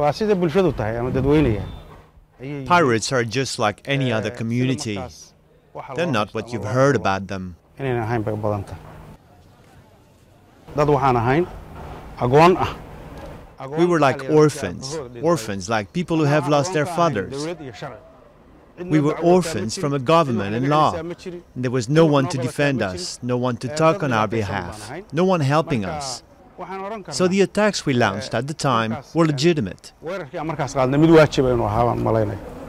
Pirates are just like any other community. They're not what you've heard about them. We were like orphans like people who have lost their fathers. We were orphans from a government and law. There was no one to defend us, no one to talk on our behalf, no one helping us. So the attacks we launched at the time were legitimate.